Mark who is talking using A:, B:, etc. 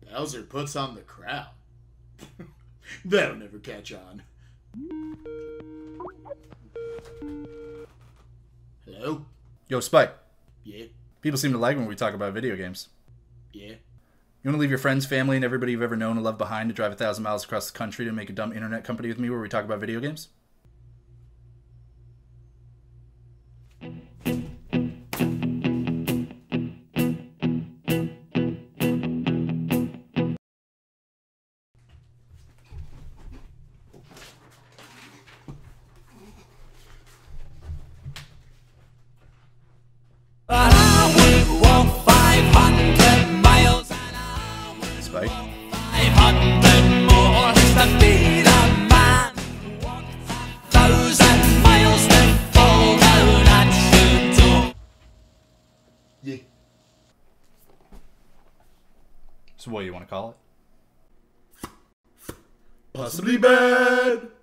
A: Bowser puts on the crown. That'll never catch on. Hello?
B: Yo, Spike.
A: Yeah?
B: People seem to like when we talk about video games.
A: Yeah?
B: You want to leave your friends, family, and everybody you've ever known and loved behind to drive 1,000 miles across the country to make a dumb internet company with me where we talk about video games? Spike?
C: 500 more to be the man. 1,000 miles to fall down at your door.
A: Yeah.
B: So what do you want to call it?
A: Possibly bad.